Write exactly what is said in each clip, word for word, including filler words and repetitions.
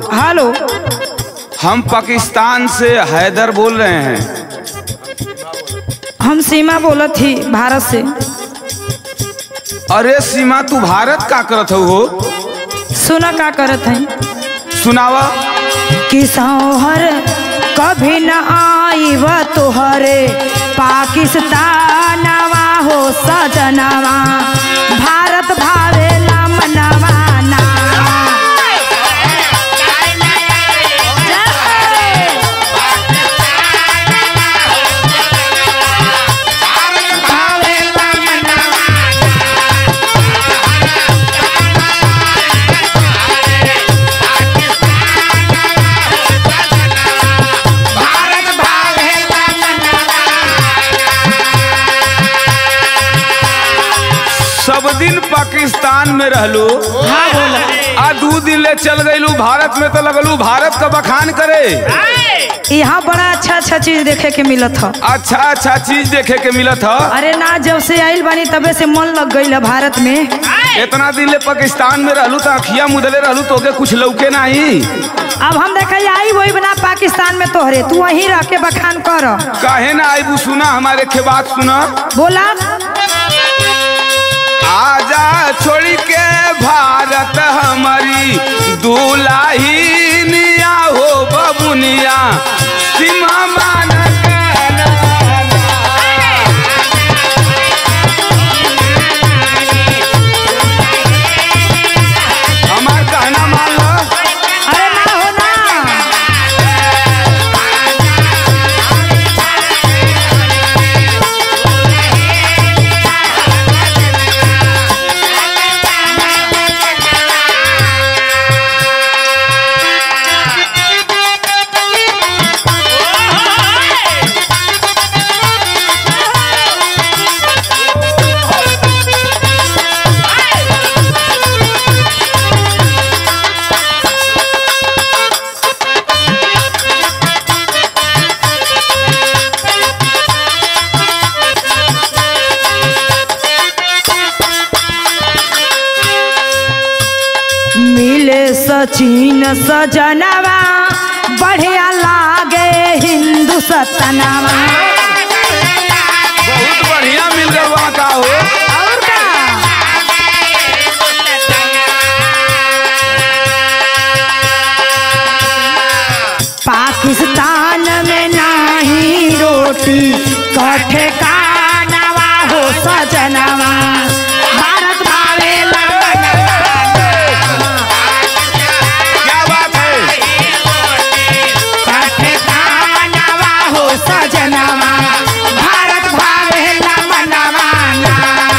Hello, हम पाकिस्तान से हैदर बोल रहे हैं। हम सीमा बोलत थी भारत से। अरे सीमा, तू भारत का करत हो? सुना का करत है? सुनावा। कि सौहर कभी न आई व तुहरे पाकिस्तानवा हो सजनवा, भारत भावेला मनवा ना। सब दिन पाकिस्तान में रहलू। हाँ बोला। आ दू दिन ले चल गईलू भारत में, तो लगलू भारत का बखान करे। यहाँ बड़ा अच्छा अच्छा चीज देखे के मिलत है। अच्छा अच्छा चीज देखे के मिलत है। अरे ना, जब से आइल बानी तबे से मन लग गई है भारत में। इतना दिन ले पाकिस्तान में रहलू तो अखिया मुदले रहलू, तो के कुछ लौके नहीं। अब हम देखा आई वही बना पाकिस्तान में तोहरे, तू वहीं रह के बखान कर। काहे ना आईबू? सुना हमारे के बात सुना। बोला। आजा छोड़ के भारत हमारी दुलाहिनिया हो बबुनिया, सीमा मान हमार कहना मान लो। अरे ना हो ना। मिले सचिन सजनवा, बढ़िया लागे हिंदू सतनवा। बहुत बढ़िया मिल गया वहाँ का हो। और का? पाकिस्तान में नाही रोटी कठे कानवा हो सजनवा, भारत भावेला क्या बात है? कठे कानवा हो सजनवा, भारत भावेला मनवा ना।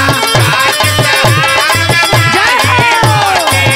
जय हो।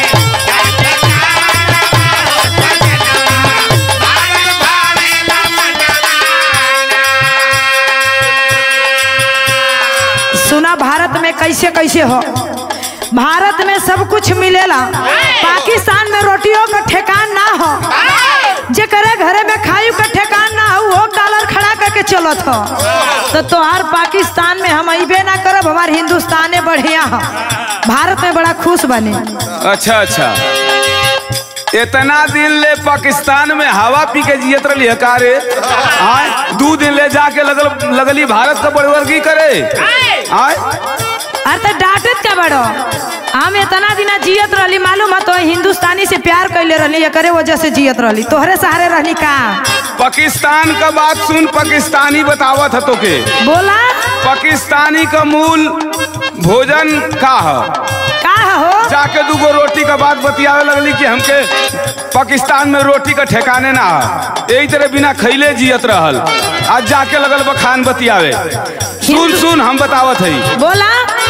सुना भारत में कैसे कैसे हो। भारत में सब कुछ मिलेला, पाकिस्तान में रोटियों का ठेकान ना हो। जे करे घरे में खायू का ठेकान ना हो, वो डॉलर खड़ा करके चलत हो। तो तोहार पाकिस्तान में हम अबे ना करब, हमार हिंदुस्तान बढ़िया हो। भारत में बड़ा खुश बने। अच्छा अच्छा, इतना दिन ले पाकिस्तान में हवा पी के जियत रही है का रे? आय दू दिन ले जाके लगल लगली भारत का बड़वर्गी करे। आय अरे तो डांटत का बड़ो, हम इतना दिन जियत रहली, मालूम है तो हिंदुस्तानी से प्यार कैले रहली, करे वजह से जियत रहली, तोहरे सहारे रहली का। पाकिस्तान का बात सुन, पाकिस्तानी बतावत है तो के। बोला। पाकिस्तानी का मूल भोजन का है? का हो? जाके दूगो रोटी का बात बतियावे लगली कि हमके पाकिस्तान में रोटी का ठेकाने ना है, यही तरह बिना खैले जियत रहल। आज जाके लगल बखान बतियावे। सुन सुन हम बतावत है। बोला।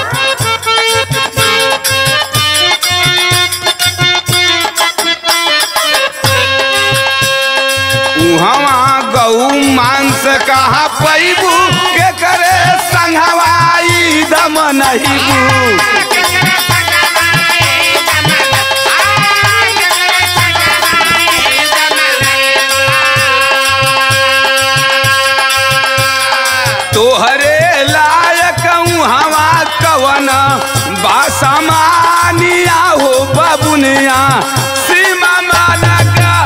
उहवा गऊ मांस कहा पैबू के करे संघवाई दम नहीं बू। तोहरे लायक हवा कवन बासमानिया हो बबुनिया, सीमा माना का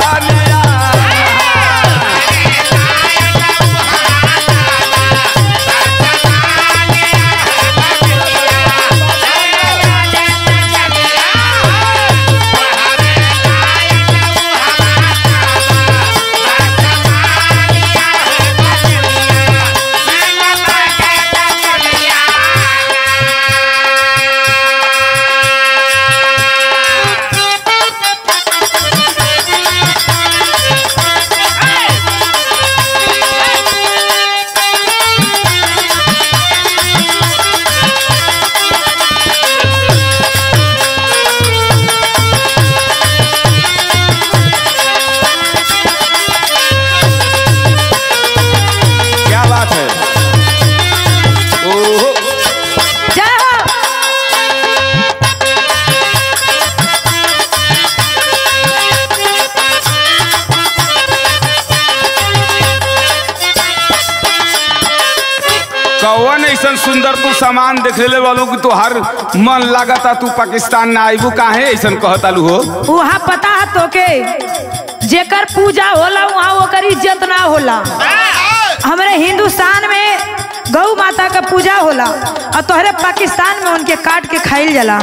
सुंदर तू सामान देख ले वालों की तो हर मन लागता तू पाकिस्तान ना आईबू काहे ऐसन कहतालू हो। वहाँ पता है तो के जेकर पूजा होला वहाँ ओकर इज्जत ना होला। हमारे हिंदुस्तान में गौ माता का पूजा होला और तोहरे पाकिस्तान में उनके काट के खाइल जाला।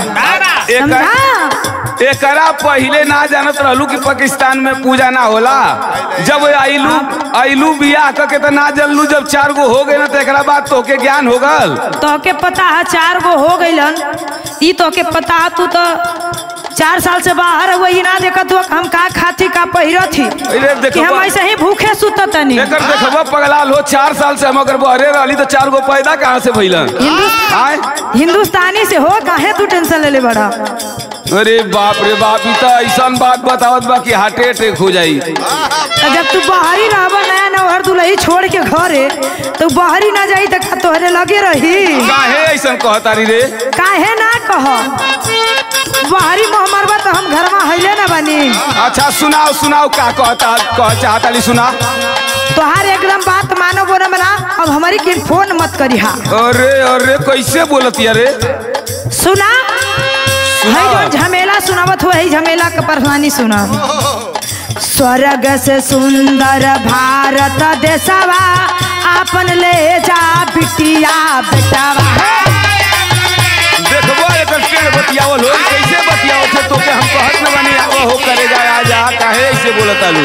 एक एकरा पहले ना जानत रहलू कि पाकिस्तान में पूजा ना होला। जब आइलू आइलू बियाह करके तो ना जानलू। जब चार गो हो गए ना तो एकरा बाद तो के ज्ञान हो गल। तो के पता है चार गो हो गइलन ई तो के पता है। तू तो चार साल से बाहर वही ना देखा तू हम का खाती का पहिरो थी कि हम ऐसे ही भूखे सुतत तनी। एकर देखबो पगलाल हो। चार साल से हम अगर बहरे रहली तो चार गो पैदा कहाँ से भइलन? हिंदुस्तान, हिंदुस्तानी से हो काहे तू टेंशन ले ले बड़ा। अरे बाप रे बाप ई तो ऐसा बात बतावत बा कि हार्ट अटैक हो जाई। जब तू बाहरी रहबा नया नौहर दुल्ही छोड़ के घरे तो बाहरी ना जाई त तोहरे लगे रही। काहे ऐसा कहतारी रे? काहे ना कह बाहरी मोहमरबा तो हम घर में हइले ना बनी। अच्छा सुनाओ सुनाओ का कहता कह चाहताली सुना। तोहार एकदम बात मानो बोला मना अब हमारी की फोन मत करी। हा अरे अरे कैसे बोलती अरे सुना है जो झमेला सुनावत हो झमेला का परेशानी सुना। स्वर्ग से सुंदर भारत देशवा अपन ले जा बिटिया बेटावा। देखबो एकर पेड़ बतियावल हो कैसे बतियावत है तो के हम कहत न बनी आवो हो करे जा आ जा काहे ऐसे बोलतालू।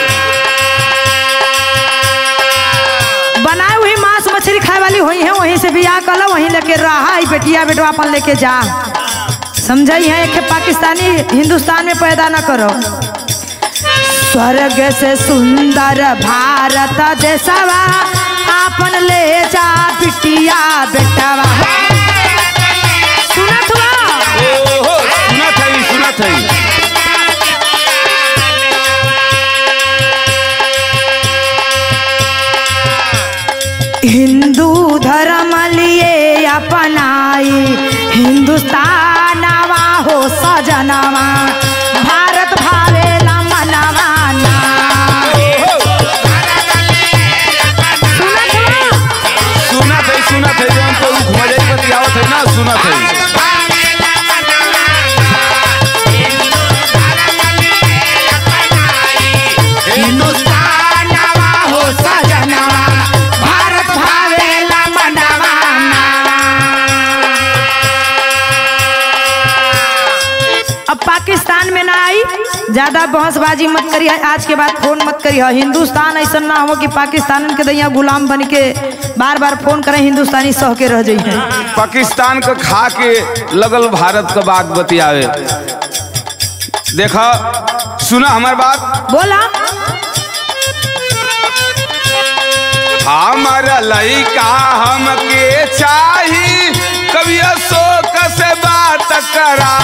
बनाए हुई मांस मछली खाए वाली हुई है वहीं से बियाह कर लो वहीं लेके रहा बेटिया बेटवा अपन लेके जा। समझाई है एक पाकिस्तानी हिंदुस्तान में पैदा ना करो। स्वर्ग से सुंदर भारत देशवा अपन ले जा बिटिया बेटावा। सुनत हुआ ओहो सुनत है सुनत है। हिंदू धर्म लिए अपनाई हिंदुस्तानवा हो सजनवा भारत भावेला मनवा ना। सुनत है सुनत है जौन तो घुमले बतियावत है ना सुनत है। हिंदुस्तानवा हो सजनवा भारत भावेला मनवा ना। अब पाकिस्तान में ना आई ज्यादा बहसबाजी मत करी। आज के बाद फोन मत करी। हिंदुस्तान ऐसा ना हो कि पाकिस्तान के दैया गुलाम बन के बार बार फोन करें हिंदुस्तानी सह के रह जाइए। पाकिस्तान का खा के लगल भारत का बात बतियावे। देखा सुना हमार बात बोला। हमारा लइका हमके चाही कभी अशोक से बात करा